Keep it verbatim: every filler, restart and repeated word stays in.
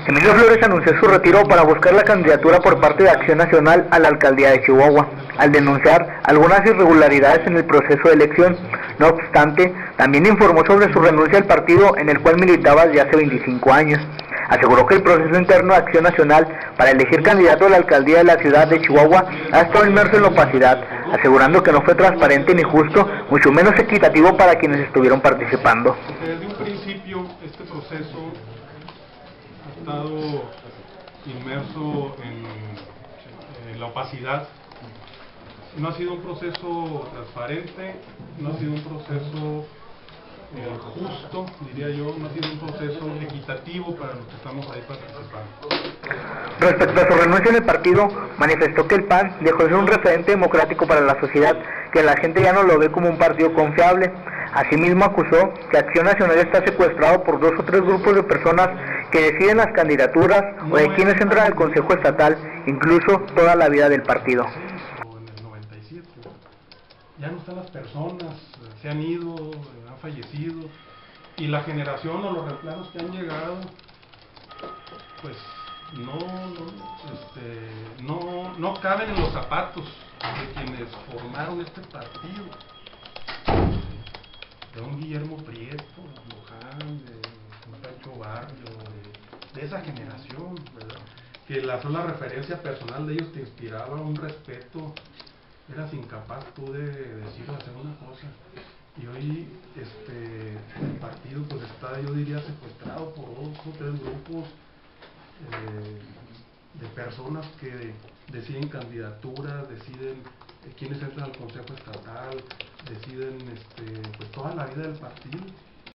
Emilio Flores anunció su retiro para buscar la candidatura por parte de Acción Nacional a la alcaldía de Chihuahua, al denunciar algunas irregularidades en el proceso de elección. No obstante, también informó sobre su renuncia al partido en el cual militaba desde hace veinticinco años. Aseguró que el proceso interno de Acción Nacional para elegir candidato a la alcaldía de la ciudad de Chihuahua ha estado inmerso en la opacidad, asegurando que no fue transparente ni justo, mucho menos equitativo para quienes estuvieron participando. Desde un principio este proceso ha estado inmerso en, en la opacidad. No ha sido un proceso transparente, no ha sido un proceso eh, justo, diría yo, no ha sido un proceso equitativo para los que estamos ahí participando. Respecto a su renuncia en el partido, manifestó que el P A N dejó de ser un referente democrático para la sociedad, que la gente ya no lo ve como un partido confiable. Asimismo acusó que Acción Nacional está secuestrado por dos o tres grupos de personas que deciden las candidaturas o de quienes entran al Consejo Estatal, incluso toda la vida del partido. En el noventa y siete ya no están las personas, se han ido, han fallecido, y la generación o los reemplazos que han llegado, pues no, no, este, no, no caben en los zapatos de quienes formaron este partido. De un Guillermo Prieto, de Luján, de un Pancho Barrio, de, de esa generación, ¿verdad? Que la sola referencia personal de ellos te inspiraba un respeto, eras incapaz tú de decir o hacer una cosa. Y hoy este, el partido pues está, yo diría, secuestrado por dos o tres grupos eh, de personas que deciden candidaturas, deciden eh, quiénes entran al Consejo Estatal, deciden este, pues toda la vida del partido.